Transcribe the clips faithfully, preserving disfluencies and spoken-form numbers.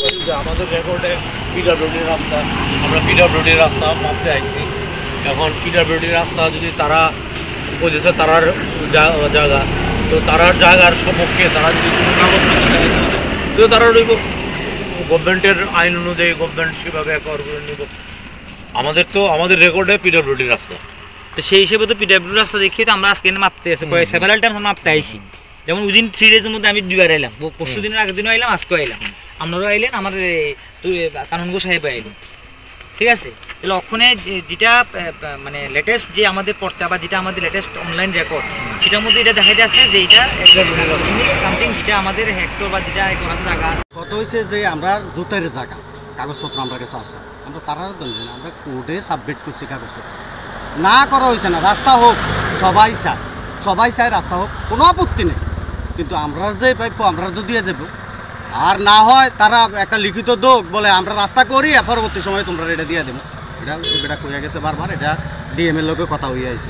পারি যে আমাদের রেকর্ডে পিডব্লিউডির রাস্তা, আমরা পিডব্লিউডির রাস্তা মাপতে আসছি। এখন পিডব্লিউডির রাস্তা যদি তারা বুঝেছে তারার জায়গা, তো তারার জায়গার সপক্ষে তারা যদি কোনো কাগজপত্র দেখেছে তো তারা রইব গভর্নমেন্টের আইন অনুযায়ী গভর্নমেন্ট সেভাবে একবার করে নেব। আমাদের তো আমাদের রেকর্ডে পিডব্লিউডির রাস্তা, তো সেই হিসেবে তো পিডব্লিউ রাস্তা দেখিয়ে তো আমরা আজকে মাপতে আসি, সেভারাল টাইম মাপতে আইসি। যেমন উইদিন থ্রি ডেজের মধ্যে আমি দুবার এলাম, পরশু দিনের আগের দিনও আইলাম, আজকেও আইলাম, আপনারাও আইলেন, আমাদের কানুনগো সাহেব আইলেন, ঠিক আছে। তাহলে ওখানে যেটা মানে লেটেস্ট যে আমাদের পর্চা বা যেটা আমাদের লেটেস্ট অনলাইন রেকর্ড, সেটার মধ্যে এটা দেখা যাচ্ছে যে এটা সামথিং যেটা আমাদের হেক্টর বা যেটা হেক্টর আছে জায়গা আছে। কত হয়েছে যে আমরা জুতের জায়গা কাগজপত্র আমরা কাছে আছে, আমরা তারা দেন আমরা কোর্টে সাবমিট করছি কাগজপত্র, না করা হয়েছে না। রাস্তা হোক, সবাই চায়, সবাই চায় রাস্তা হোক, কোনো আপত্তি নেই, কিন্তু আমরা যে পাইব আমরা তো দিয়ে দেবো। আর না হয় তারা একটা লিখিত দোক বলে আমরা রাস্তা করি, পরবর্তী সময় তোমরা এটা দিয়ে দেবো। এটা এটা কইয়া গেছে বারবার, এটা ডিএম এর লোকে কথা হইয়া আছে,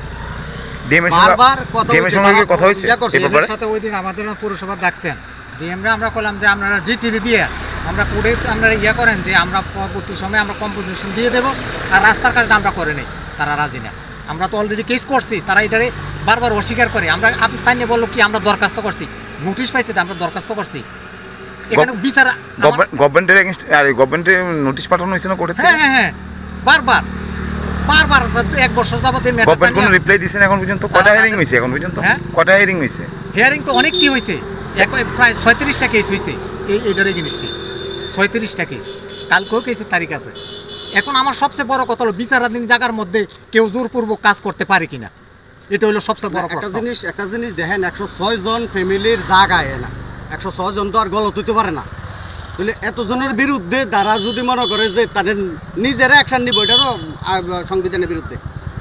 বারবার কথা হয়েছে। সাথে ওই দিন আমাদের পৌরসভা ডাকছেন ডিএমরা, আমরা বললাম যে আপনারা জিটিভি দিয়ে আমরা কোর্টে আপনারা ইয়া করেন যে আমরা পরবর্তী সময় আমরা কম্পোজিশন দিয়ে দেবো, আর রাস্তার কাজটা আমরা করে নেই, তারা রাজি না। আমরা তো অলরেডি কেস করছি, তারা এটারে বারবার অস্বীকার করে। আমরা আপনি তাই নিয়ে বললো কি আমরা দরখাস্ত করছি, নোটিশ পাইছি, আমরা দরখাস্ত করছি, এখানে বিচার গভর্নমেন্টের এগেইনস্ট আর গভর্নমেন্টের নোটিশ পাঠানো হয়েছে না কোর্টে? হ্যাঁ হ্যাঁ হ্যাঁ বারবার বারবার এক বছর যাবত এই ম্যাটার গভর্নমেন্ট কোনো রিপ্লাই দিছেন এখন পর্যন্ত? কটা হিয়ারিং হইছে এখন পর্যন্ত? হ্যাঁ কটা হিয়ারিং হইছে? হিয়ারিং তো অনেক কি হইছে, এক প্রায় ছয়ত্রিশটা কেস হইছে এই এইটার এগেইনস্টে, ছয়ত্রিশটা কেস, কালকেও কেসের তারিখ আছে। এখন আমার সবচেয়ে বড় কথা হলো বিচারাধীন জায়গার মধ্যে কেউ জোরপূর্বক কাজ করতে পারে কিনা, এটা হলো সবচেয়ে বড় একটা জিনিস। একটা জিনিস দেখেন, একশো ছয় জন ফ্যামিলির জায়গায় না, একশো ছয় জন তো আর গলত হইতে পারে না। তাহলে এতজনের বিরুদ্ধে তারা যদি মনে করে যে তাদের নিজেরা অ্যাকশন নিব, এটা তো সংবিধানের বিরুদ্ধে।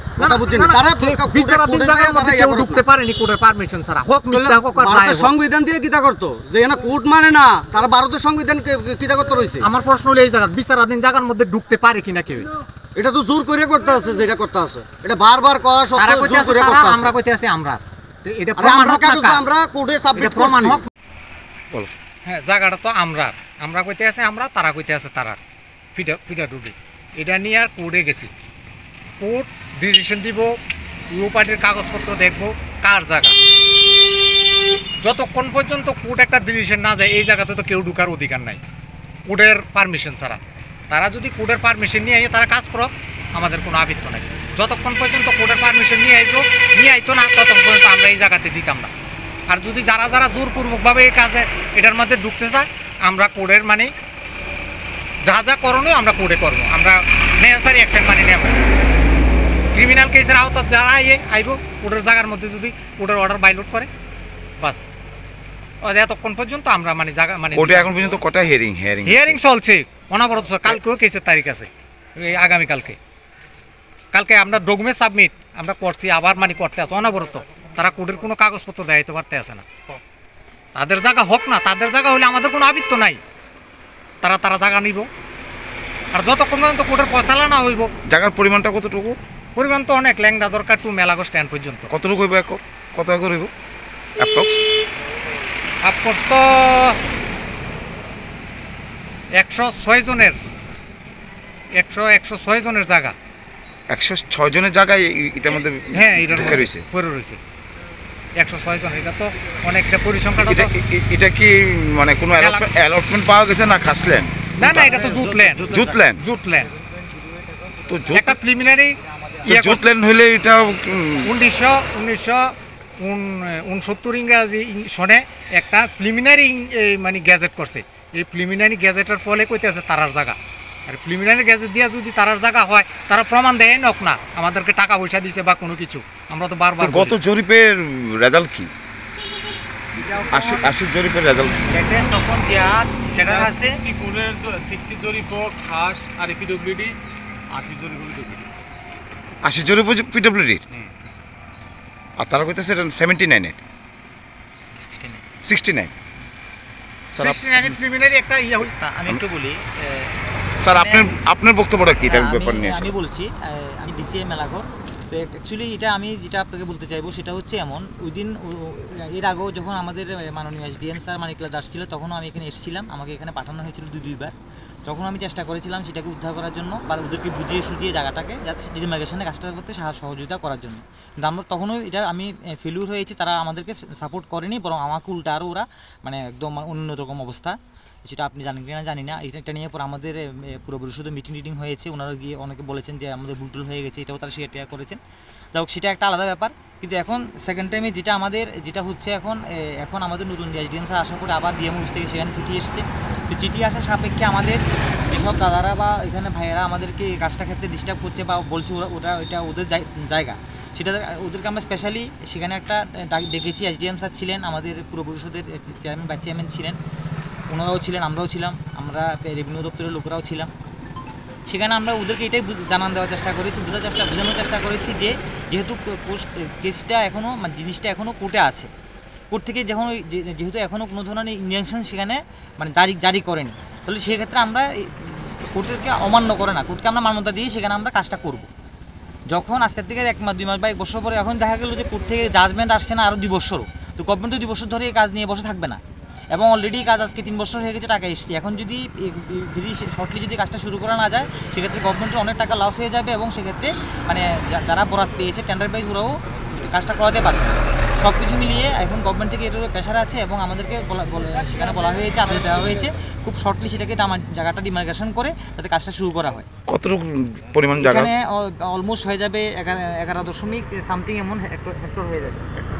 সংবিধান দিয়ে কিতা করতো যে না কোর্ট মানে না, তারা ভারতের সংবিধান কিতা করতে রয়েছে। আমার প্রশ্ন হলো এই জায়গা বিচারাধীন জায়গার মধ্যে ঢুকতে পারে কিনা কেউ, এটা তো জোর করে করতে আছে, যেটা করতে আছে এটা বারবার কওয়া সত্ত্বেও জোর করে করতে আছে। আমরা কইতে আছি আমরা এটা প্রমাণ হোক, আমরা কোর্টে সাবমিট প্রমাণ হোক। বলো। হ্যাঁ জায়গাটা তো আমরা আমরা কইতে আছে আমরা, তারা কইতে আছে তারা, ফিডা ফিডা ডুবি এটা নিয়ে আর কোর্টে গেছি, কোর্ট ডিসিশন দিব, ইউ পার্টির কাগজপত্র দেখবো কার জায়গা। যতক্ষণ পর্যন্ত কোর্ট একটা ডিসিশন না যায় এই জায়গাতে তো কেউ ঢুকার অধিকার নাই কোর্টের পারমিশন ছাড়া। তারা যদি কোর্টের পারমিশন নিয়ে আইয়ে তারা কাজ করো, আমাদের কোনো আবৃত্ত নাই। যতক্ষণ পর্যন্ত কোর্টের পারমিশন নিয়ে আইতো নিয়ে আইতো না ততক্ষণ পর্যন্ত আমরা এই জায়গাতে দিতাম না। আর যদি যারা যারা জোরপূর্বকভাবে এই কাজে এটার মধ্যে ঢুকতে চায়, আমরা কোর্টের মানে যা যা করণীয় আমরা কোর্টে করবো, আমরা নেসেসারি অ্যাকশন মানে নেব। ক্রিমিনাল কেসের আওতা যারা আইয়ে আইব কোর্টের জায়গার মধ্যে যদি কোর্টের অর্ডার বাইলট করে বাস, এতক্ষণ পর্যন্ত আমরা মানে জায়গা মানে কোর্টে এখন পর্যন্ত কটা হিয়ারিং হিয়ারিং হিয়ারিং চলছে অনবরত। কালকেও কেসের তারিখ আছে, এই আগামীকালকে। কালকে আমরা ডকুমেন্ট সাবমিট আমরা করছি, আবার মানে করতে আছে অনবরত। তারা কোর্টের কোনো কাগজপত্র দেখাইতে পারতে আছে না। তাদের জায়গা হোক না, তাদের জায়গা হলে আমাদের কোনো আবৃত্ত নাই, তারা তারা জায়গা নিব। আর যতক্ষণ পর্যন্ত কোর্টের পয়সা না হইব। জায়গার পরিমাণটা কতটুকু? পরিমাণ তো অনেক, ল্যাংডা দরকার টু মেলাগো স্ট্যান্ড পর্যন্ত। কতটুকু হইব একর? কত একর হইব অ্যাপ্রক্স? আপনার তো একশো ছয় জনের একশো একশো ছয় জনের জায়গা, একশো ছয় জনের জায়গায় এটার মধ্যে হ্যাঁ এটা রয়েছে পড়ে রয়েছে একশো ছয় জন। এটা তো অনেকটা পরিসংখ্যান। এটা কি মানে কোনো অ্যালটমেন্ট পাওয়া গেছে না খাসলেন? না না এটা তো জুটল্যান্ড জুটল্যান্ড জুটল্যান্ড তো একটা প্রিলিমিনারি জুটল্যান্ড হইলে এটা উনিশশো উনিশশো উনসত্তর ইংরাজি সনে একটা প্রিলিমিনারি মানে গ্যাজেট করছে। এই প্রিলিমিনারি গ্যাজেটের ফলে কইতে আছে তারার জায়গা। আর প্রিলিমিনারি গ্যাজেট দিয়ে যদি তারার জায়গা হয়, তারা প্রমাণ দেয় নক না আমাদেরকে টাকা পয়সা দিছে বা কোনো কিছু। আমরা তো বারবার গত জরিপের রেজাল্ট কি? আশি আশি জরিপের রেজাল্ট লেটেস্ট তখন যা স্ট্যাটাস আছে চৌষট্টি এর ষাট জরিপ খাস আর পিডব্লিউডি আশি জরিপ পিডব্লিউডি আশি জরিপ পিডব্লিউডি। আর তারা কইতেছে সেভেন্টি নাইন এর সিক্সটি নাইন। আমি একটু বলি স্যার, আপনার আপনার বক্তব্যটা কি এটার ব্যাপার নিয়ে? আমি বলছি, আমি ডিসিএ মেলাঘর তো অ্যাকচুয়ালি এটা আমি যেটা আপনাকে বলতে চাইবো সেটা হচ্ছে এমন, ওই দিন এর আগেও যখন আমাদের মাননীয় এসডিএম স্যার মানিকলা দাস ছিল, তখনও আমি এখানে এসেছিলাম, আমাকে এখানে পাঠানো হয়েছিল দুই দুইবার। তখন আমি চেষ্টা করেছিলাম সেটাকে উদ্ধার করার জন্য বা ওদেরকে বুঝিয়ে সুঝিয়ে জায়গাটাকে যাচ্ছে ডিমার্কেশনে কাজটা করতে সহযোগিতা করার জন্য। কিন্তু আমরা তখনও এটা আমি ফেলিউর হয়েছি, তারা আমাদেরকে সাপোর্ট করেনি, বরং আমাকে উল্টা আরও ওরা মানে একদম অন্যরকম অবস্থা, সেটা আপনি জানেন কিনা জানি না। এটা নিয়ে পর আমাদের পুরো পরিষদে মিটিং টিটিং হয়েছে, ওনারা গিয়ে অনেকে বলেছেন যে আমাদের ভুলটুল হয়ে গেছে, এটাও তারা শেয়ার করেছেন। যাই হোক, সেটা একটা আলাদা ব্যাপার। কিন্তু এখন সেকেন্ড টাইমে যেটা আমাদের যেটা হচ্ছে এখন এখন আমাদের নতুন এসডিএম স্যার আসার পরে আবার ডিএম অফিস থেকে সেখানে চিঠি এসছে। তো চিঠি আসার সাপেক্ষে আমাদের যেসব দাদারা বা এখানে ভাইয়েরা আমাদেরকে এই কাজটা ক্ষেত্রে ডিস্টার্ব করছে বা বলছে ওরা ওটা এটা ওদের জায়গা, সেটা ওদেরকে আমরা স্পেশালি সেখানে একটা ডেকেছি। এসডিএম স্যার ছিলেন, আমাদের পুরো পরিষদের চেয়ারম্যান বা চেয়ারম্যান ছিলেন, ওনারাও ছিলেন, আমরাও ছিলাম, আমরা রেভিনিউ দপ্তরের লোকরাও ছিলাম। সেখানে আমরা ওদেরকে এটাই জানান দেওয়ার চেষ্টা করেছি, বোঝার চেষ্টা বোঝানোর চেষ্টা করেছি যে যেহেতু কেসটা এখনও মানে জিনিসটা এখনও কোর্টে আছে, কোর্ট থেকে যখন যেহেতু এখনও কোনো ধরনের ইনজাংশন সেখানে মানে জারি জারি করেনি, তাহলে সেক্ষেত্রে আমরা কোর্টেরকে অমান্য করে না, কোর্টকে আমরা মান্যতা দিয়ে সেখানে আমরা কাজটা করব। যখন আজকের থেকে এক মাস দুই মাস বা এক বছর পরে এখন দেখা গেল যে কোর্ট থেকে জাজমেন্ট আসছে না আরও দুই বছরও, তো গভর্নমেন্ট তো দুই বছর ধরে এই কাজ নিয়ে বসে থাকবে না, এবং অলরেডি কাজ আজকে তিন বছর হয়ে গেছে, টাকা এসছে। এখন যদি ভেরি শর্টলি যদি কাজটা শুরু করা না যায়, সেক্ষেত্রে গভর্নমেন্টের অনেক টাকা লস হয়ে যাবে, এবং সেক্ষেত্রে মানে যারা বরাত পেয়েছে টেন্ডার পেয়ে ওরাও কাজটা করাতে পারবে। সব কিছু মিলিয়ে এখন গভর্নমেন্ট থেকে এটার প্রেশার আছে, এবং আমাদেরকে সেখানে বলা হয়েছে, আদেশ দেওয়া হয়েছে খুব শর্টলি সেটাকে জায়গাটা ডিমার্কেশন করে যাতে কাজটা শুরু করা হয়। কতটুকু পরিমাণ জায়গা? এখানে অলমোস্ট হয়ে যাবে এগারো দশমিক সামথিং এমন হেক্টর হয়ে যাবে,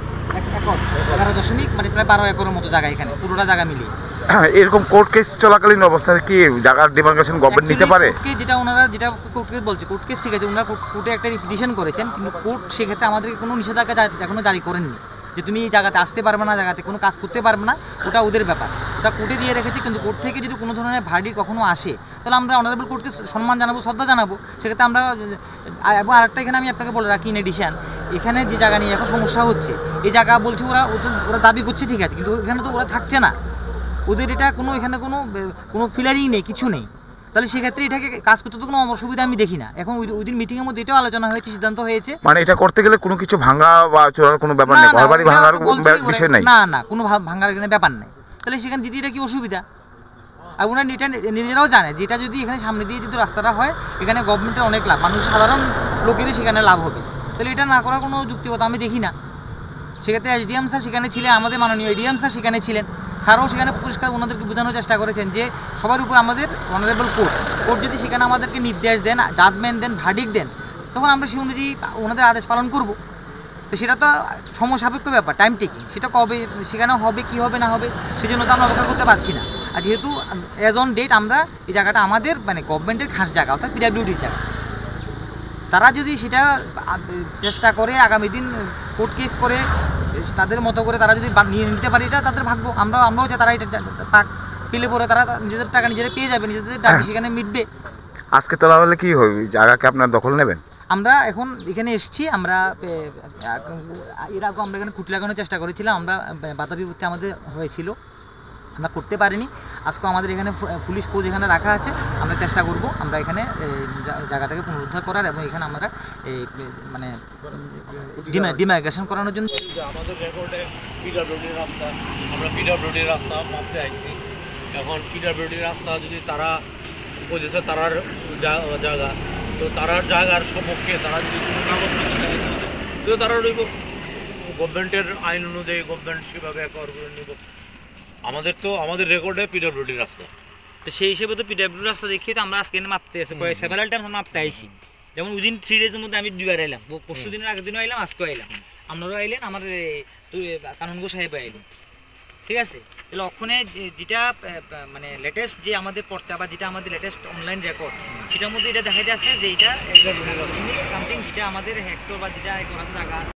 একর এগারো দশমিক মানে প্রায় বারো একরের মতো জায়গা এখানে পুরোটা জায়গা মিলিয়ে। এরকম কোর্ট কেস চলাকালীন অবস্থায় কি জায়গার ডিমার্কেশন গভর্নমেন্ট নিতে পারে? যেটা ওনারা যেটা কোর্ট কেস বলছে, কোর্ট কেস ঠিক আছে, ওনারা কোর্টে একটা পিটিশন করেছেন, কিন্তু কোর্ট সেক্ষেত্রে আমাদেরকে কোনো নিষেধাজ্ঞা এখনো জারি করেননি যে তুমি এই জায়গাতে আসতে পারবে না, জায়গাতে কোনো কাজ করতে পারবে না, ওটা ওদের ব্যাপার, ওটা কোর্টে দিয়ে রেখেছে। কিন্তু কোর্ট থেকে যদি কোনো ধরনের ভার্ডিক্ট কখনো আসে, তাহলে আমরা অনারেবল কোর্টকে সম্মান জানাবো, শ্রদ্ধা জানাবো। সেক্ষেত্রে আমরা এবং আরেকটা এখানে আমি আপনাকে বলে রাখি, ইন এডিশন এখানে যে জায়গা নিয়ে এখন সমস্যা হচ্ছে, এই জায়গা বলছে ওরা ওরা দাবি করছে ঠিক আছে, কিন্তু এখানে তো ওরা থাকছে না, ওদের এটা কোনো এখানে কোনো কোনো ফিলারিং নেই, কিছু নেই, তাহলে সেক্ষেত্রে এটাকে কাজ করতে তো কোনো অসুবিধা আমি দেখি না। এখন ওই দিন মিটিংয়ের মধ্যে এটাও আলোচনা হয়েছে, সিদ্ধান্ত হয়েছে মানে এটা করতে গেলে কোনো কিছু ভাঙা বা চোরার কোনো ব্যাপার নেই, ঘরবাড়ি ভাঙার বিষয় নাই, না না কোনো ভাঙার এখানে ব্যাপার নেই। তাহলে সেখানে দিদি এটা কি অসুবিধা? আর ওনারা এটা নিজেরাও জানে যেটা যদি এখানে সামনে দিয়ে যদি রাস্তাটা হয়, এখানে গভর্নমেন্টের অনেক লাভ, মানুষ সাধারণ লোকেরই সেখানে লাভ হবে, তাহলে এটা না করার কোনো যুক্তিকতা আমি দেখি না। সেক্ষেত্রে এসডিএম স্যার সেখানে ছিলেন, আমাদের মাননীয় এডিএম স্যার সেখানে ছিলেন, স্যারও সেখানে পরিষ্কার ওনাদেরকে বোঝানোর চেষ্টা করেছেন যে সবার উপর আমাদের অনারেবল কোর্ট, কোর্ট যদি সেখানে আমাদেরকে নির্দেশ দেন, জাজমেন্ট দেন, ভার্ডিক্ট দেন, তখন আমরা সেই অনুযায়ী ওনাদের আদেশ পালন করব। তো সেটা তো সময় সাপেক্ষ ব্যাপার, টাইম টেকিং, সেটা কবে সেখানে হবে কি হবে না হবে সেজন্য তো আমরা অপেক্ষা করতে পারছি না। আর যেহেতু অ্যাজ অন ডেট আমরা এই জায়গাটা আমাদের মানে গভর্নমেন্টের খাস জায়গা, অর্থাৎ পিডাব্লিউডির জায়গা, তারা যদি সেটা চেষ্টা করে আগামী দিন কোর্ট কেস করে তাদের মতো করে তারা যদি নিয়ে নিতে পারে, এটা তাদের ভাগ্য। আমরাও আমরাও যে তারা এটা পাক পেলে পরে তারা নিজেদের টাকা নিজেরা পেয়ে যাবে, নিজেদের টাকা সেখানে মিটবে। আজকে তোলা হলে কি হবে, জায়গাকে আপনার দখল নেবেন? আমরা এখন এখানে এসেছি, আমরা এর আগে আমরা এখানে খুঁটি লাগানোর চেষ্টা করেছিলাম, আমরা বাধা বিপত্তি আমাদের হয়েছিল, আমরা করতে পারিনি। আজকে আমাদের এখানে পুলিশ ফোর্স এখানে রাখা আছে, আমরা চেষ্টা করব আমরা এখানে জায়গাটাকে পুনরুদ্ধার করার, এবং এখানে আমরা এই মানে ডিমার্কেশন করানোর জন্য। আমাদের রেকর্ডে পিডাব্লিউডির রাস্তা, আমরা পিডাব্লিউডির রাস্তা মাপতে আসছি। এখন পিডাব্লিউডির রাস্তা যদি তারা বুঝেছে তারার জায়গা, তো তারার জায়গার সপক্ষে তারা যদি কোনো কাগজপত্র দেখেছে, তো তারা রইব গভর্নমেন্টের আইন অনুযায়ী, গভর্নমেন্ট সেভাবে একবার করে নেব। আমাদের তো আমাদের রেকর্ডে পিডাব্লিউডির রাস্তা, তো সেই হিসেবে তো পিডাব্লিউডির রাস্তা দেখিয়ে তো আমরা আজকে মাপতে এসে সেভারাল টাইম মাপতে আইছি। যেমন উইদিন থ্রি ডেজের মধ্যে আমি দুবার এলাম, পরশু দিনের আগের দিনও এলাম, আজকেও এলাম, আপনারাও আইলেন, আমাদের কানুনগো সাহেব আইলেন, ঠিক আছে। তাহলে ওখানে যেটা মানে লেটেস্ট যে আমাদের পর্চা বা যেটা আমাদের লেটেস্ট অনলাইন রেকর্ড, সেটার মধ্যে এটা দেখা যাচ্ছে যে এটা সামথিং যেটা আমাদের হেক্টর বা যেটা জায়গা আছে